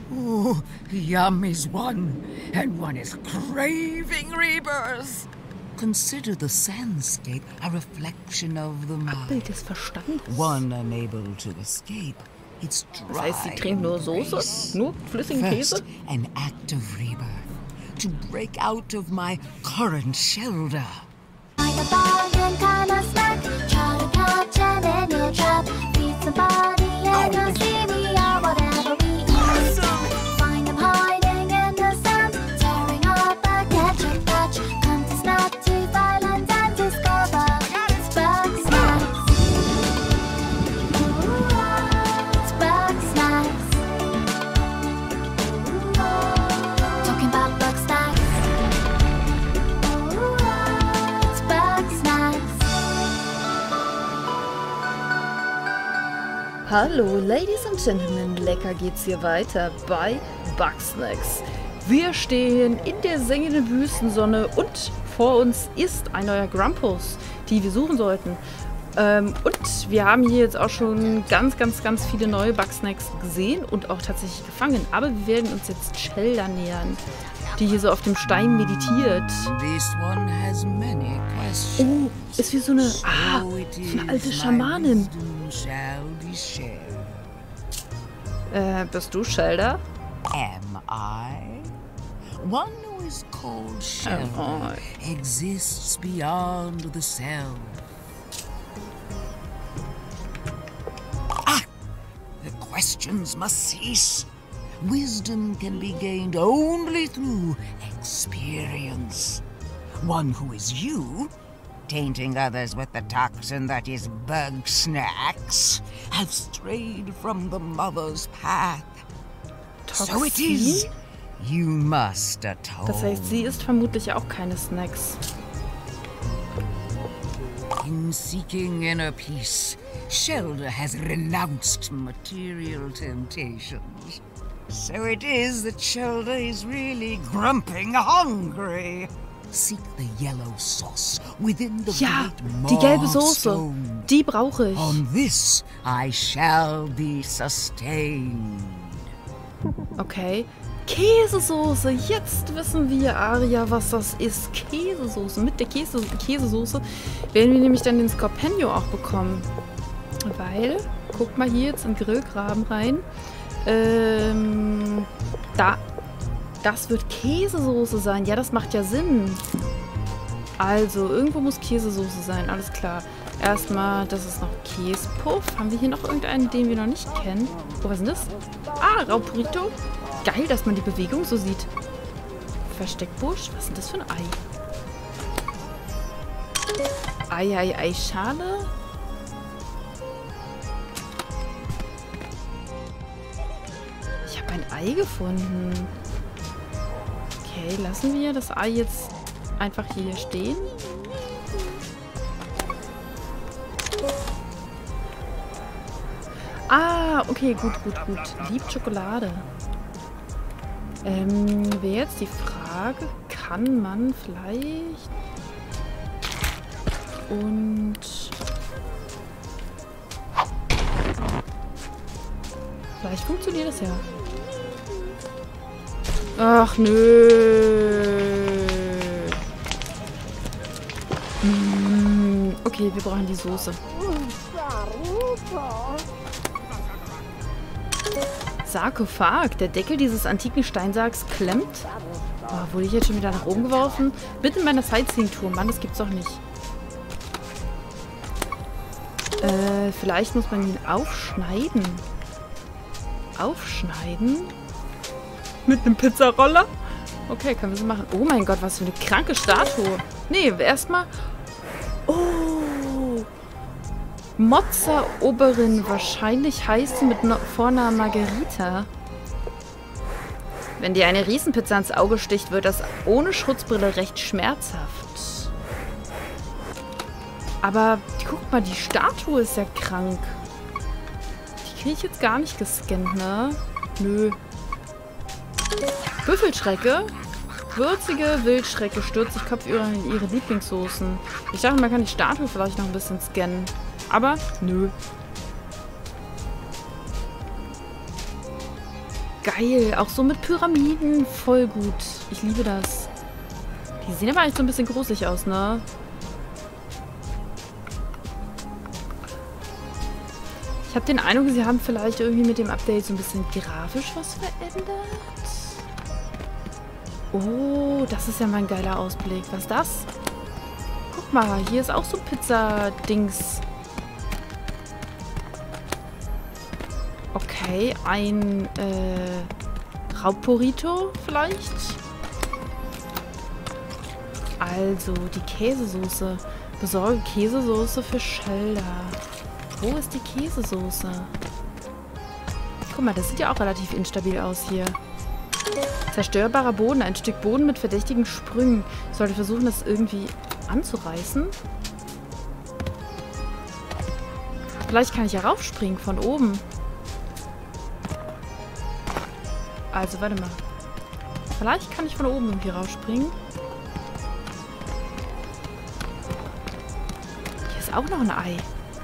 Ooh, yum is one, and one is craving rebirth. Consider the sandscape a reflection of the mind. Abbild des Verstandes. One unable to escape. It's dry. Das heißt, sie trinkt nur Soße? Nur flüssigen Käse? First, an act of rebirth. To break out of my current shelter. Find a bargain kind of snack. Try to catch it in your trap. Feed the body and you'll see we are whatever we eat. Find them hiding in the sand, tearing up a ketchup patch. Come to snap to violence and discover it's bug snacks. It's bug snacks. Talking about bug snacks. It's bug snacks. Hallo, Ladies and Gentlemen, lecker geht's hier weiter bei Bugsnax. Wir stehen in der sengenden Wüstensonne und vor uns ist ein neuer Grumpus, die wir suchen sollten. Und wir haben hier jetzt auch schon ganz viele neue Bugsnax gesehen und auch tatsächlich gefangen. Aber wir werden uns jetzt Shelda nähern, die hier so auf dem Stein meditiert. This one has many questions. Oh, ist wie so eine, so eine alte Schamanin. Shall be shared. Bist du Shelda? Am I? One who is called Shelda exists beyond the self. The questions must cease. Wisdom can be gained only through experience. One who is you, tainting others with the toxin that is bug snacks, have strayed from the mother's path. So it is. You must atone. Das heißt, sie isst vermutlich auch keine Snacks. In seeking inner peace, Shelda has renounced material temptations. So it is that Shelda is really grumping hungry. Seek the yellow sauce within the Ja, great die gelbe Maw Soße. Stone. Die brauche ich. On this I shall be sustained. Okay. Käsesoße. Jetzt wissen wir, Aria, was das ist. Käsesoße. Mit der Käsesoße werden wir nämlich dann den Scorpio auch bekommen. Weil, guck mal hier jetzt in den Grillgraben rein. Das wird Käsesoße sein. Ja, das macht ja Sinn. Also, irgendwo muss Käsesoße sein. Alles klar. Erstmal, das ist noch Käsepuff. Haben wir hier noch irgendeinen, den wir noch nicht kennen? Oh, was ist denn das? Ah, Raupurito. Geil, dass man die Bewegung so sieht. Versteckbusch. Was ist denn das für ein Ei? Ei-Schale. Ich habe ein Ei gefunden. Okay, lassen wir das Ei jetzt einfach hier stehen. Ah, okay, gut. Liebt Schokolade. Wäre jetzt die Frage, kann man vielleicht... Und... Vielleicht funktioniert das ja. Ach, nö. Okay, wir brauchen die Soße. Sarkophag. Der Deckel dieses antiken Steinsargs klemmt. Oh, wurde ich jetzt schon wieder nach oben geworfen? Bitte in meiner Sightseeing-Tour. Mann, das gibt's doch nicht. Vielleicht muss man ihn aufschneiden. Aufschneiden? Mit einem Pizzaroller? Okay, können wir so machen. Oh mein Gott, was für eine kranke Statue. Nee, erstmal... Oh! Mozza-Oberin. Wahrscheinlich heißt sie mit Vornamen Margherita. Wenn dir eine Riesenpizza ins Auge sticht, wird das ohne Schutzbrille recht schmerzhaft. Aber guck mal, die Statue ist ja krank. Die kriege ich jetzt gar nicht gescannt, ne? Nö. Büffelschrecke. Würzige Wildschrecke stürzt sich kopfüber in ihre Lieblingssoßen. Ich dachte, man kann die Statue vielleicht noch ein bisschen scannen. Aber nö. Geil. Auch so mit Pyramiden. Voll gut. Ich liebe das. Die sehen aber eigentlich so ein bisschen gruselig aus, ne? Ich habe den Eindruck, sie haben vielleicht irgendwie mit dem Update so ein bisschen grafisch was verändert. Oh, das ist ja mal ein geiler Ausblick. Was ist das? Guck mal, hier ist auch so Pizza-Dings. Okay, ein Raubburrito vielleicht? Also, die Käsesoße. Besorge Käsesoße für Schelder. Wo ist die Käsesoße? Guck mal, das sieht ja auch relativ instabil aus hier. Zerstörbarer Boden. Ein Stück Boden mit verdächtigen Sprüngen. Ich sollte versuchen, das irgendwie anzureißen. Vielleicht kann ich ja raufspringen von oben. Also, warte mal. Vielleicht kann ich von oben irgendwie rausspringen. Hier ist auch noch ein Ei.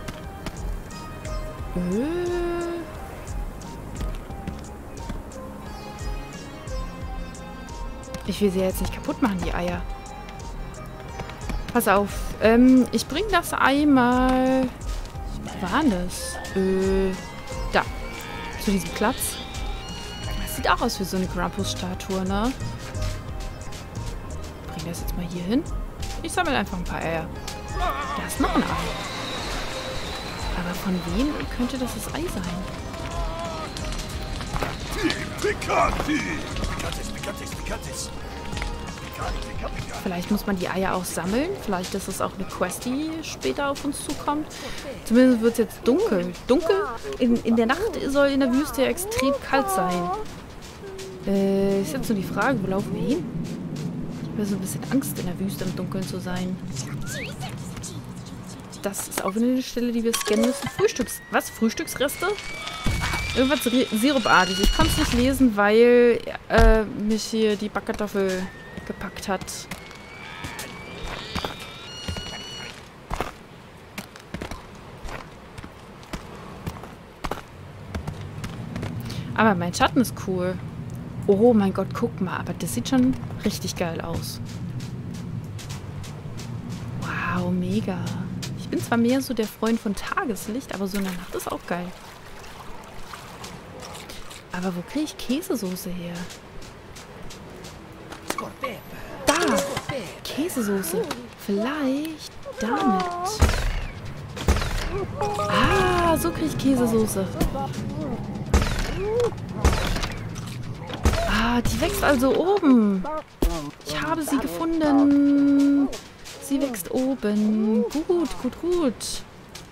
Ich will sie jetzt nicht kaputt machen, die Eier. Pass auf. Ich bringe das Ei mal... Wo war denn das? Da. Zu diesem Platz. Das sieht auch aus wie so eine Krampus-Statue, ne? Ich bringe das jetzt mal hier hin. Ich sammle einfach ein paar Eier. Da ist noch ein Ei. Aber von wem könnte das Ei sein? Vielleicht muss man die Eier auch sammeln. Vielleicht ist es auch eine Quest, die später auf uns zukommt. Zumindest wird es jetzt dunkel. Dunkel? In der Nacht soll in der Wüste ja extrem kalt sein. Ist jetzt nur die Frage, wo laufen wir hin? Ich habe so ein bisschen Angst, in der Wüste im Dunkeln zu sein. Das ist auch wieder eine Stelle, die wir scannen müssen. Was? Frühstücksreste? Irgendwas sirupartig. Ich kann es nicht lesen, weil mich hier die Backkartoffel gepackt hat. Aber mein Schatten ist cool. Oh mein Gott, guck mal. Aber das sieht schon richtig geil aus. Wow, mega. Ich bin zwar mehr so der Freund von Tageslicht, aber so in der Nacht ist auch geil. Aber wo kriege ich Käsesoße her? Da! Käsesoße. Vielleicht damit. Ah, so kriege ich Käsesoße. Ah, die wächst also oben. Ich habe sie gefunden. Sie wächst oben. Gut, gut, gut.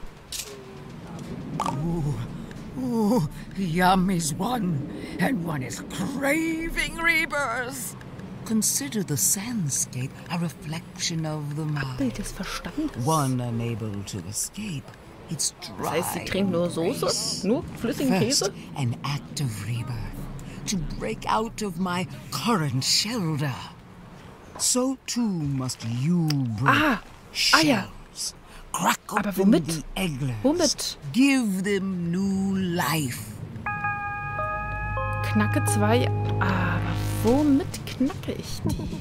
Ooh, yum is one, and one is craving rebirth. Consider the sandscape a reflection of the mind. Bild des Verstandes. One unable to escape its dry. Das heißt, sie trinkt nur Soße? Nur flüssigen Käse? First, an act of rebirth, to break out of my current shelter. So too must you break Eier. Crack Aber open womit? the egglets. Womit? Give them new life. Knacke 2. Aber womit knacke ich die?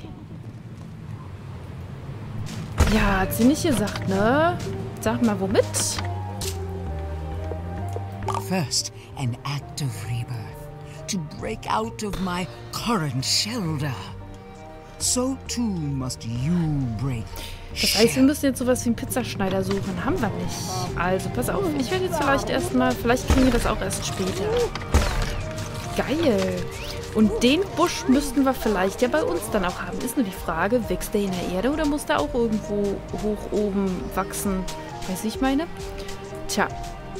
Ja, hat sie nicht gesagt, ne? Sag mal, womit? First, an act of rebirth, to break out of my current shelter. So too must you break. Das heißt, wir müssen jetzt sowas wie einen Pizzaschneider suchen. Haben wir nicht. Also, pass auf. Ich werde jetzt vielleicht erstmal... Vielleicht kriegen wir das auch erst später. Geil. Und den Busch müssten wir vielleicht ja bei uns dann auch haben. Ist nur die Frage, wächst der in der Erde oder muss der auch irgendwo hoch oben wachsen? Weißt du, ich meine? Tja.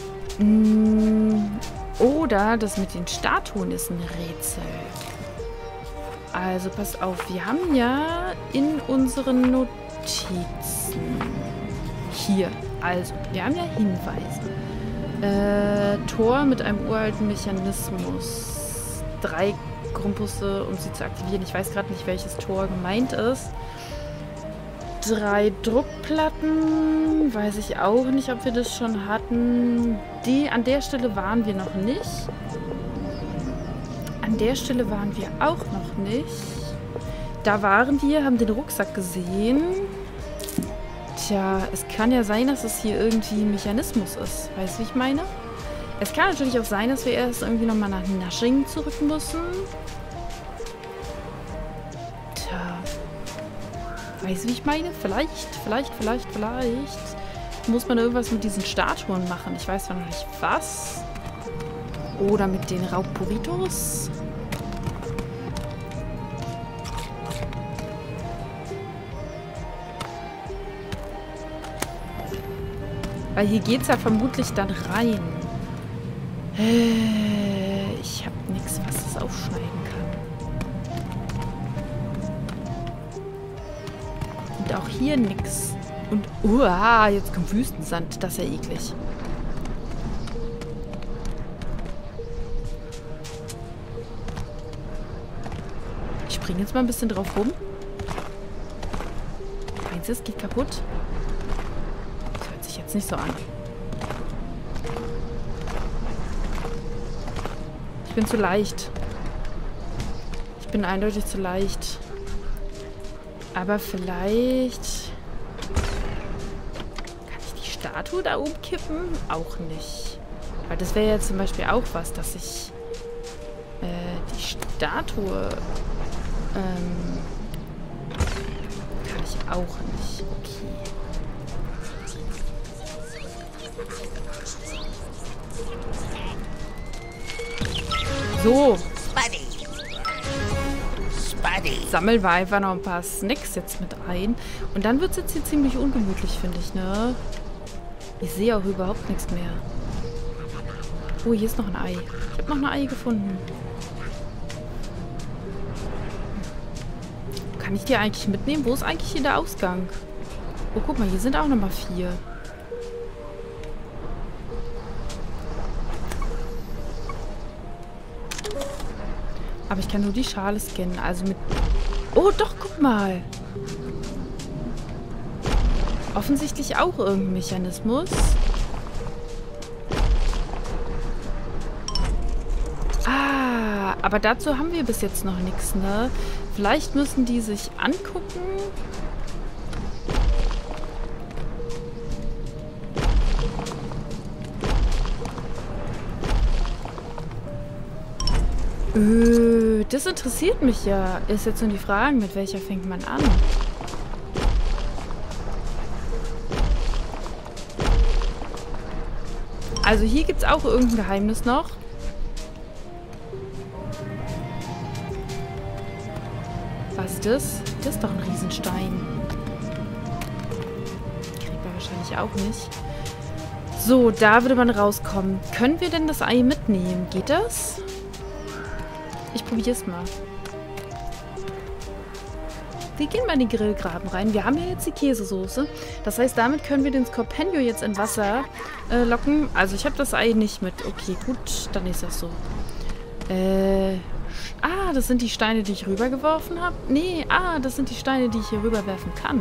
Oder das mit den Statuen ist ein Rätsel. Also, pass auf. Wir haben ja in unseren Notizen hier. Also, wir haben ja Hinweise. Tor mit einem uralten Mechanismus. 3 Grumpusse, um sie zu aktivieren. Ich weiß gerade nicht, welches Tor gemeint ist. 3 Druckplatten. Weiß ich auch nicht, ob wir das schon hatten. An der Stelle waren wir noch nicht. An der Stelle waren wir auch noch nicht. Da waren wir, haben den Rucksack gesehen. Tja, es kann ja sein, dass es hier irgendwie ein Mechanismus ist. Weißt du, wie ich meine? Es kann natürlich auch sein, dass wir erst irgendwie nochmal nach Nasching zurück müssen. Tja. Weißt du, wie ich meine? Vielleicht muss man irgendwas mit diesen Statuen machen. Ich weiß zwar noch nicht was. Oder mit den Raubpuritos. Weil hier geht es ja vermutlich dann rein. Ich habe nichts, was es aufschneiden kann. Und auch hier nichts. Und, jetzt kommt Wüstensand. Das ist ja eklig. Ich springe jetzt mal ein bisschen drauf rum. Meinst du, es geht kaputt? Das hört sich jetzt nicht so an. Ich bin zu leicht. Ich bin eindeutig zu leicht. Aber vielleicht... Kann ich die Statue da umkippen? Auch nicht. Weil das wäre ja zum Beispiel auch was, dass ich die Statue... kann ich auch nicht. Okay. So. Sammeln wir einfach noch ein paar Snacks jetzt mit ein. Und dann wird es jetzt hier ziemlich ungemütlich, finde ich, ne? Ich sehe auch überhaupt nichts mehr. Oh, hier ist noch ein Ei. Ich habe noch ein Ei gefunden. Kann ich die eigentlich mitnehmen? Wo ist eigentlich hier der Ausgang? Oh, guck mal, hier sind auch nochmal 4. Aber ich kann nur die Schale scannen. Also mit... Oh, doch, guck mal. Offensichtlich auch irgendein Mechanismus. Ah, aber dazu haben wir bis jetzt noch nichts, ne? Vielleicht müssen die sich angucken. Das interessiert mich ja. Ist jetzt nur die Frage, mit welcher fängt man an? Also hier gibt es auch irgendein Geheimnis noch. Was ist das? Das ist doch ein Riesenstein. Kriegt man wahrscheinlich auch nicht. So, da würde man rauskommen. Können wir denn das Ei mitnehmen? Geht das? Ich probiere es mal. Wir gehen mal in den Grillgraben rein. Wir haben ja jetzt die Käsesoße. Das heißt, damit können wir den Scorpio jetzt in Wasser locken. Also ich habe das Ei nicht mit. Okay, gut, dann ist das so. Das sind die Steine, die ich rübergeworfen habe. Nee, das sind die Steine, die ich hier rüberwerfen kann.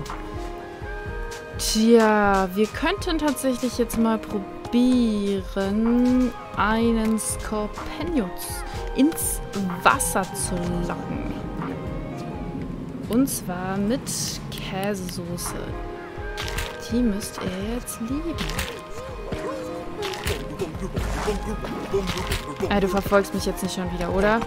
Tja, wir könnten tatsächlich jetzt mal probieren, einen Scorpio ins Wasser zu locken. Und zwar mit Käsesoße. Die müsst ihr jetzt lieben. Du verfolgst mich jetzt nicht schon wieder, oder?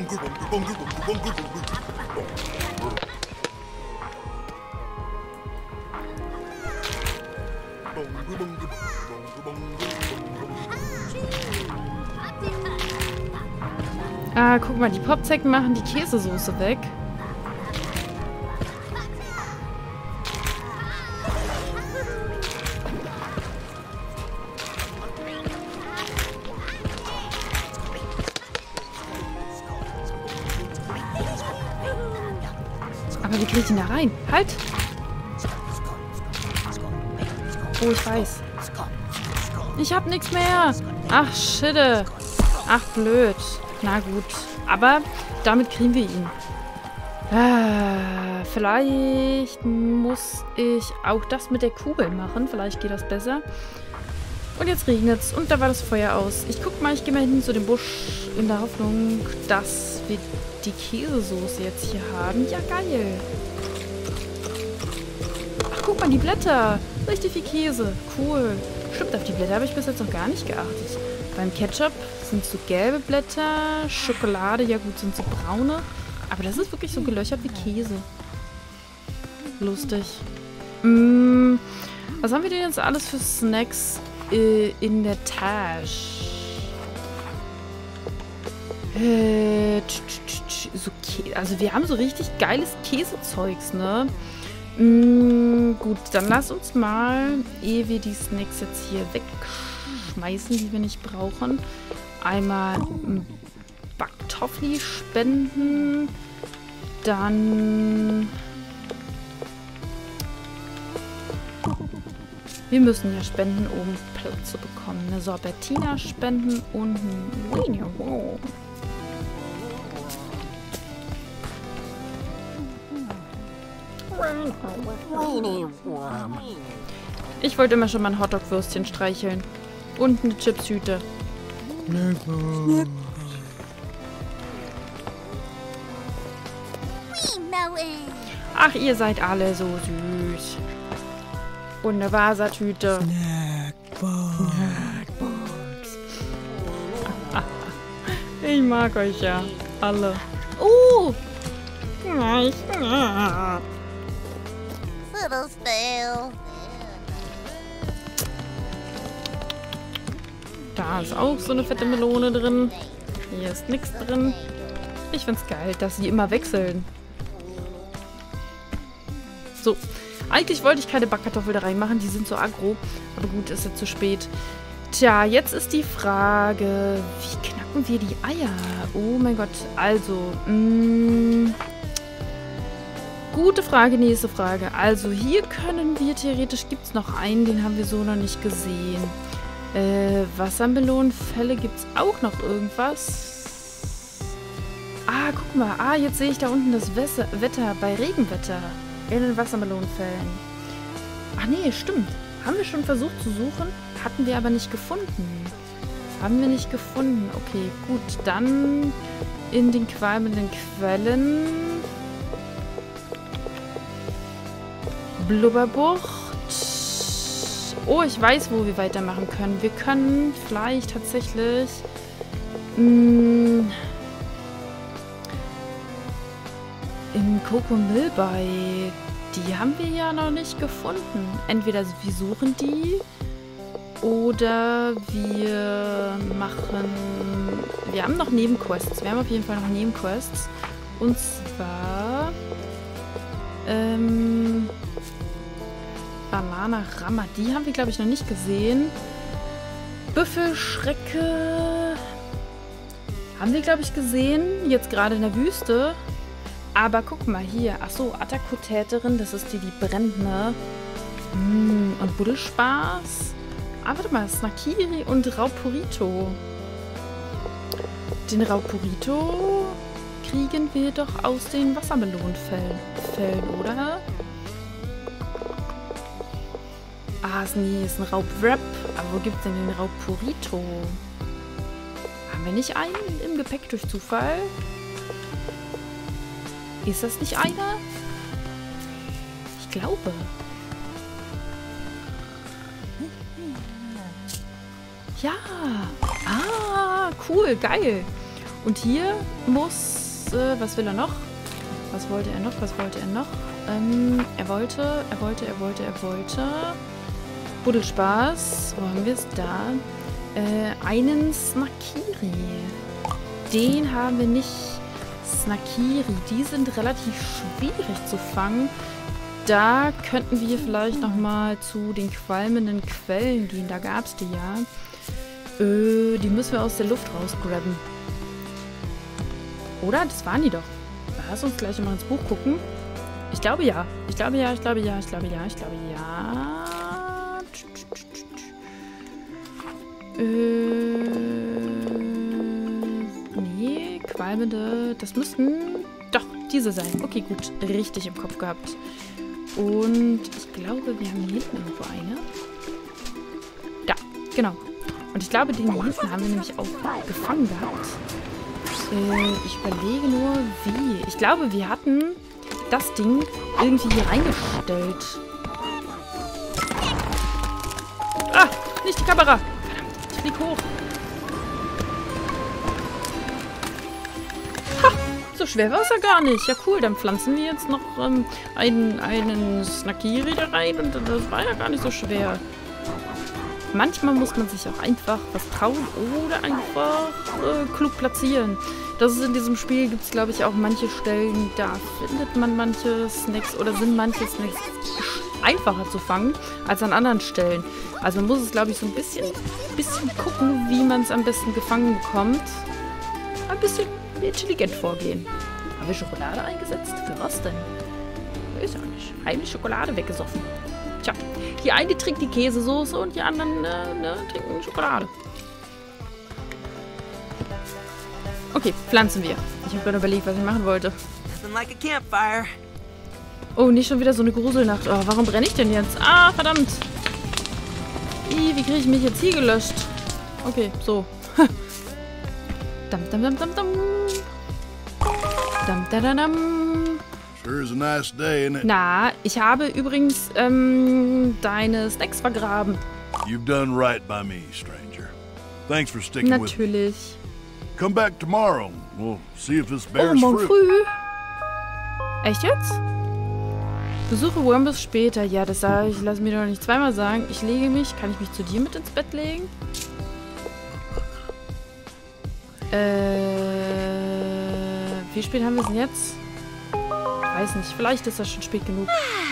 Guck mal, die Popzecken machen die Käsesoße weg. Aber wie kriege ich ihn da rein? Halt! Oh, ich weiß. Ich hab nichts mehr. Ach, Schitte. Ach, blöd. Na gut. Aber damit kriegen wir ihn. Vielleicht muss ich auch das mit der Kugel machen. Vielleicht geht das besser. Und jetzt regnet's und da war das Feuer aus. Ich guck mal, ich gehe mal hin zu dem Busch in der Hoffnung, dass wir die Käsesoße jetzt hier haben. Ja, geil. Ach, guck mal, die Blätter. Richtig viel Käse. Cool. Stimmt, auf die Blätter habe ich bis jetzt noch gar nicht geachtet. Beim Ketchup sind so gelbe Blätter. Schokolade, ja gut, sind so braune. Aber das ist wirklich so gelöchert wie Käse. Lustig. Was haben wir denn jetzt alles für Snacks in der Tasche? Also wir haben so richtig geiles Käsezeugs, ne? Gut, dann lass uns mal, ehe wir die Snacks jetzt hier wegschmeißen, die wir nicht brauchen, einmal Backtoffee spenden. Dann... Wir müssen ja spenden, um Platz zu bekommen. Eine Sorbentina spenden und ein Weenie Worm. Ich wollte immer schon mal ein Hotdog-Würstchen streicheln. Und eine Chipstüte. Ach, ihr seid alle so süß. Und eine Wassertüte. Ich mag euch ja alle. Da ist auch so eine fette Melone drin. Hier ist nichts drin. Ich find's geil, dass sie immer wechseln. So. Eigentlich wollte ich keine Backkartoffel da reinmachen, die sind so aggro. Aber gut, ist jetzt zu spät. Tja, jetzt ist die Frage, wie knacken wir die Eier? Oh mein Gott, also, gute Frage, nächste Frage. Also hier können wir, theoretisch gibt es noch einen, den haben wir so noch nicht gesehen. Wassermelonenfälle gibt es auch noch irgendwas. Ah, guck mal, jetzt sehe ich da unten das Wetter bei Regenwetter. In den Wassermelonenfällen. Ach nee, stimmt. Haben wir schon versucht zu suchen? Hatten wir aber nicht gefunden. Haben wir nicht gefunden. Okay, gut. Dann in den qualmenden Quellen. Blubberbucht. Oh, ich weiß, wo wir weitermachen können. Wir können vielleicht tatsächlich... in Kokomilbei, die haben wir ja noch nicht gefunden. Entweder wir suchen die oder wir machen... Wir haben noch Nebenquests. Wir haben auf jeden Fall noch Nebenquests. Und zwar... Banana Rammer. Die haben wir, glaube ich, noch nicht gesehen. Büffelschrecke... Haben wir, glaube ich, gesehen. Jetzt gerade in der Wüste. Aber guck mal hier. Achso, Attakutäterin, das ist die brennt, ne? Und Buddelspaß. Warte mal, Snakiri und Raupurito. Den Raupurito kriegen wir doch aus den Wassermelonenfällen, oder? Nee, ist ein Raubwrap. Aber wo gibt's denn den Raupurito? Haben wir nicht einen im Gepäck durch Zufall? Ist das nicht einer? Ich glaube. Ja. Cool, geil. Und hier muss... was will er noch? Was wollte er noch? Er wollte... Buddelspaß. Wo haben wir es da? Einen Snakiri. Den haben wir nicht... Snakiri, die sind relativ schwierig zu fangen. Da könnten wir vielleicht nochmal zu den qualmenden Quellen gehen. Da gab es die ja. Die müssen wir aus der Luft rausgrabben. Oder? Das waren die doch. Lass uns gleich mal ins Buch gucken. Ich glaube ja. Ich glaube ja. Nee, qualmende. Das müssten... Doch, diese sein. Okay, gut. Richtig im Kopf gehabt. Und ich glaube, wir haben hier hinten irgendwo eine. Da, Genau. Und ich glaube, den hier hinten haben wir nämlich auch gefangen gehabt. Ich überlege nur, wie. Ich glaube, wir hatten das Ding irgendwie hier reingestellt. Ah, nicht die Kamera. Verdammt, ich flieg hoch. Ha, so schwer war es ja gar nicht. Ja, cool, dann pflanzen wir jetzt noch einen Snackiri da rein und das war ja gar nicht so schwer. Manchmal muss man sich auch einfach was trauen oder einfach klug platzieren. Das ist in diesem Spiel, gibt es glaube ich auch manche Stellen, da findet man manche Snacks oder sind manche Snacks einfacher zu fangen als an anderen Stellen. Also man muss es glaube ich so ein bisschen gucken, wie man es am besten gefangen bekommt. Ein bisschen intelligent vorgehen. Haben wir Schokolade eingesetzt? Für was denn? Ist ja nicht. Heimlich Schokolade weggesoffen. Tja, die eine trinkt die Käsesoße und die anderen trinken Schokolade. Okay, pflanzen wir. Ich habe gerade überlegt, was ich machen wollte. Oh, nicht schon wieder so eine Gruselnacht. Oh, warum brenne ich denn jetzt? Ah, verdammt. Wie kriege ich mich jetzt hier gelöscht? Okay, so. Dam, dam, dam, dam, dam. Dam, da, da, dam. Sure is a nice day, isn't it? Na, ich habe übrigens deine Snacks vergraben. You've done right by me, stranger. Thanks for sticking with me. Natürlich. Come back tomorrow. We'll see if this Oh, bears morgen fruit. früh. Echt jetzt? Besuche Wormbus später. Ja, das sage ich. Lass mir doch nicht zweimal sagen. Ich lege mich. Kann ich mich zu dir mit ins Bett legen? Wie spät haben wir es denn jetzt? Ich weiß nicht. Vielleicht ist das schon spät genug.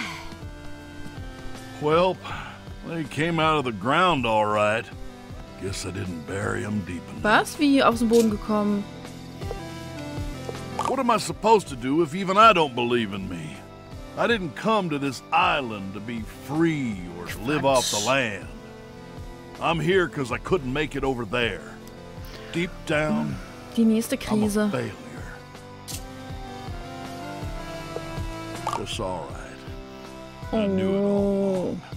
Well, they came out of the ground all right. Guess I didn't bury them deep enough. Was? Wie aus dem Boden gekommen? What am I supposed to do if even I don't believe in me? I didn't come to this island to be free or to live off the land. I'm here because I couldn't make it over there. Deep down, Die nächste I'm a Krise. failure. It's all right. I knew it all. Oh.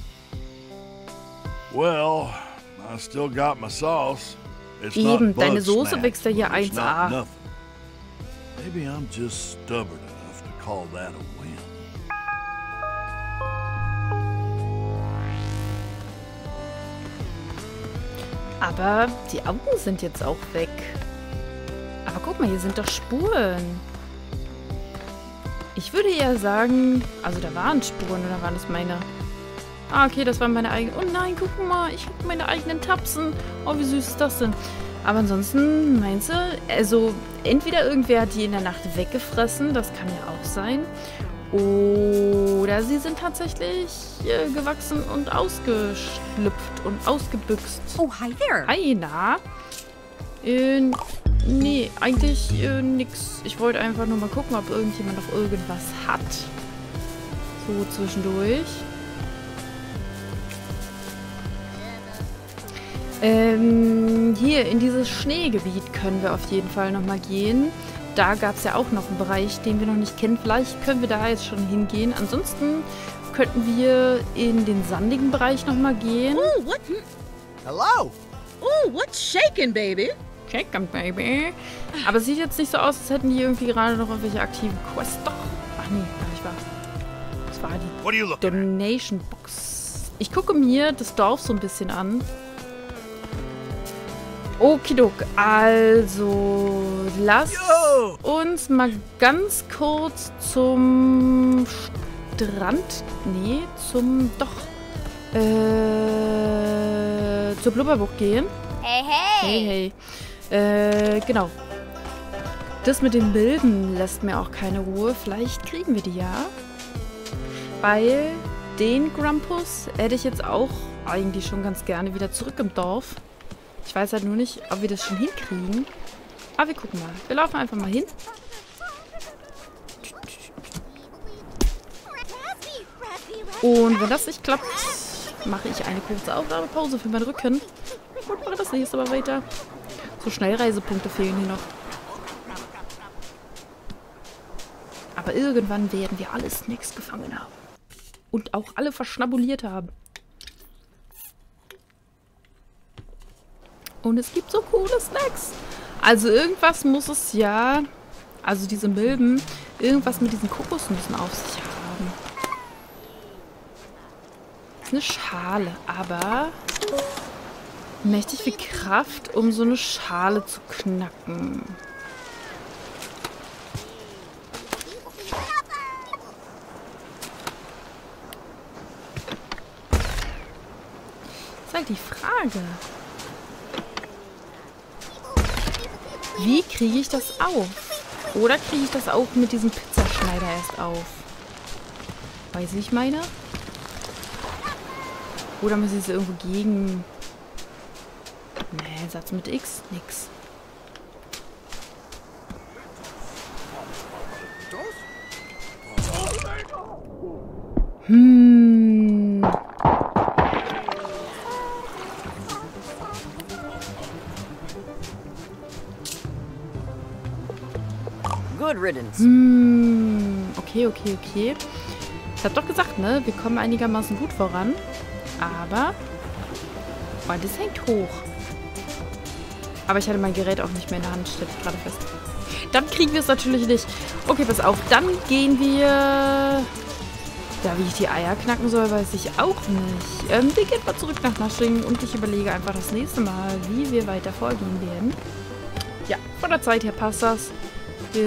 Well, I still got my sauce. It's Eben, not deine bug Soße snacks, wächst ja hier but it's not 1A. nothing. Maybe I'm just stubborn enough to call that a win. Aber die Augen sind jetzt auch weg. Aber guck mal, hier sind doch Spuren. Ich würde eher sagen, also da waren Spuren oder waren das meine? Ah, okay, das waren meine eigenen. Oh nein, guck mal, ich habe meine eigenen Tapsen. Oh, wie süß ist das denn? Aber ansonsten, meinst du, also entweder irgendwer hat die in der Nacht weggefressen, das kann ja auch sein. Oder sie sind tatsächlich gewachsen und ausgeschlüpft und ausgebüxt. Oh, hi there. Hi, na? Nee, eigentlich nix. Ich wollte einfach nur mal gucken, ob irgendjemand noch irgendwas hat. So zwischendurch. Hier in dieses Schneegebiet können wir auf jeden Fall nochmal gehen. Da gab es ja auch noch einen Bereich, den wir noch nicht kennen. Vielleicht können wir da jetzt schon hingehen. Ansonsten könnten wir in den sandigen Bereich nochmal gehen. Oh, what? Hello. Oh, what's shaking, baby? Check 'em, baby. Aber es sieht jetzt nicht so aus, als hätten die irgendwie gerade noch irgendwelche aktiven Quests. Doch. Ach nee, gar nicht wahr. Das war die What are you looking at? Donation Box. Ich gucke mir das Dorf so ein bisschen an. Okidok, also lass uns mal ganz kurz zum Strand, nee, zur Blubberbucht gehen. Hey, hey. Hey. Genau. Das mit den Milben lässt mir auch keine Ruhe. Vielleicht kriegen wir die ja. Weil den Grumpus hätte ich jetzt auch eigentlich schon ganz gerne wieder zurück im Dorf. Ich weiß halt nur nicht, ob wir das schon hinkriegen. Aber wir gucken mal. Wir laufen einfach mal hin. Und wenn das nicht klappt, mache ich eine kurze Aufnahmepause für meinen Rücken. Und mache das nächste Mal weiter. So Schnellreisepunkte fehlen hier noch. Aber irgendwann werden wir alle Snacks gefangen haben. Und auch alle verschnabuliert haben. Und es gibt so coole Snacks. Also irgendwas muss es ja... Also diese Milben, irgendwas mit diesen Kokosnüssen auf sich haben. Das ist eine Schale, aber... mächtig viel Kraft, um so eine Schale zu knacken. Das ist halt die Frage. Wie kriege ich das auf? Oder kriege ich das auch mit diesem Pizzaschneider erst auf? Weiß ich meine? Oder muss ich es irgendwo gegen... Nee, Satz mit X? Nix. Good riddance. Okay. Ich hab doch gesagt, ne? Wir kommen einigermaßen gut voran. Aber... Oh, das hängt hoch. Aber ich hatte mein Gerät auch nicht mehr in der Hand, stelle ich gerade fest. Dann kriegen wir es natürlich nicht. Okay, pass auf. Dann gehen wir... Ja, wie ich die Eier knacken soll, weiß ich auch nicht. Wir gehen mal zurück nach Nasching und ich überlege einfach das nächste Mal, wie wir weiter vorgehen werden. Ja, von der Zeit her passt das. Ich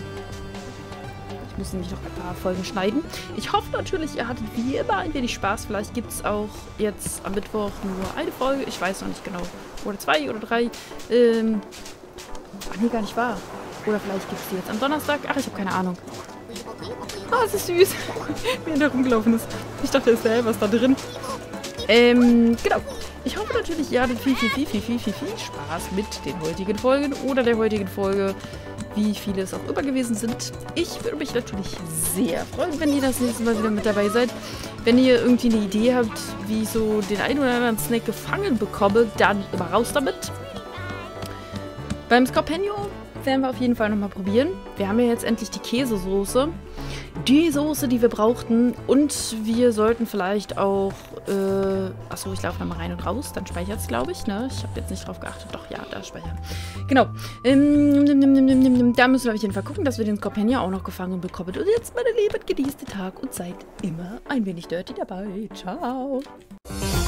muss nämlich noch ein paar Folgen schneiden. Ich hoffe natürlich, ihr hattet wie immer ein wenig Spaß. Vielleicht gibt es auch jetzt am Mittwoch nur eine Folge. Ich weiß noch nicht genau. Oder 2 oder 3. Ach nee, gar nicht wahr. Oder vielleicht gibt es die jetzt am Donnerstag. Ach, ich habe keine Ahnung. Ah, es ist süß. Wie er da rumgelaufen ist. Ich dachte, es wäre was da drin. Genau. Ich hoffe natürlich, ihr hattet viel Spaß mit den heutigen Folgen oder der heutigen Folge, wie viele es auch immer gewesen sind. Ich würde mich natürlich sehr freuen, wenn ihr das nächste Mal wieder mit dabei seid. Wenn ihr irgendwie eine Idee habt, wie ich so den einen oder anderen Snack gefangen bekomme, dann immer raus damit. Beim Scorpeno werden wir auf jeden Fall nochmal probieren. Wir haben ja jetzt endlich die Käsesoße. Die Soße, die wir brauchten. Und wir sollten vielleicht auch... achso, ich laufe nochmal rein und raus. Dann speichert es, glaube ich. Ne? Ich habe jetzt nicht drauf geachtet. Doch, ja, da speichern. Genau. Da müssen wir auf jeden Fall gucken, dass wir den Scorpeno auch noch gefangen bekommen. Und jetzt, meine Lieben, genießt den Tag und seid immer ein wenig dirty dabei. Ciao.